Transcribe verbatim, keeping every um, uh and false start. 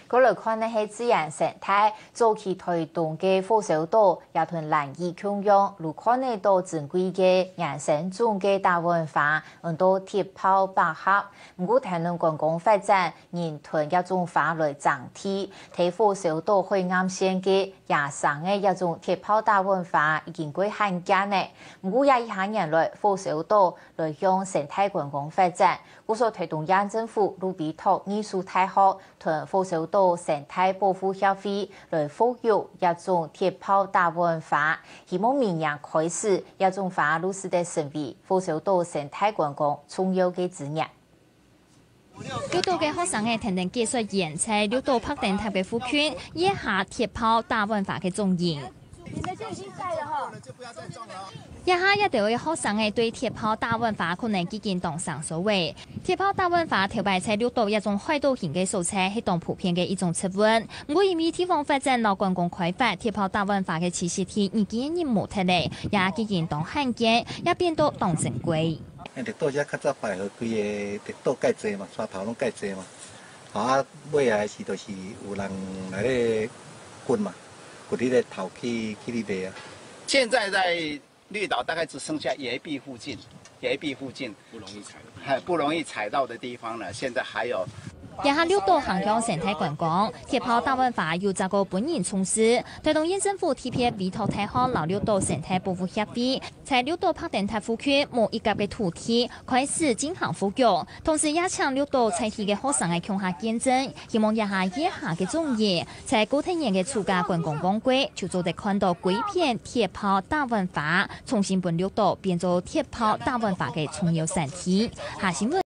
嗰嚟看呢係自然生態，早期推動嘅火燒島也同難以共用，如看呢到珍貴嘅野生種嘅大文化，很多鐵炮百合，唔過談論觀光發展，人屯一種花來增添，睇火燒島海岸線嘅野生嘅一種鐵炮大文化已經過罕見呢，唔過也以下人來火燒島來向生態觀光發展，我所推動縣政府路比托藝術大學同火燒島生態保護協會來復育一種鐵炮大文化，希望明年開始一種花路是的成為火燒島生態觀光重要嘅資源。 六島嘅學生嘅田定技術研在六島拍電塔嘅附近，以下鐵炮大文化嘅蹤影。一下一條嘅學生嘅對鐵炮大文化可能已經當上所謂。鐵炮大文化頭擺在六島一種海島型嘅素材，係當普遍嘅一種習慣。唔過因為地方發展、老觀光開發，鐵炮大文化嘅栖息地已經人冇睇嚟，也已經當罕見，也變到當珍貴。 綠島遮較早擺好規個綠島介濟嘛，山頭攏介濟嘛，啊尾來是就是有人來咧掘嘛，掘啲咧頭去去哩賣啊。 現在在綠島大概只剩下岩壁附近，岩壁附近不容易踩， 還不容易踩到的地方呢，現在還有。 一下六島行向生態觀光，鐵炮大文化有這個本人從事，推動縣政府貼片委託大學老六島生態保護協會，在六島拍電塔附近某一格嘅土地開始進行復育，同時也請六島在地嘅學生嚟共下見證，希望一下以下嘅眾業，在高聽人嘅暑假觀光光歸，就做得看到幾片鐵炮大文化，重新把六島變做鐵炮大文化嘅重要產地。下新聞。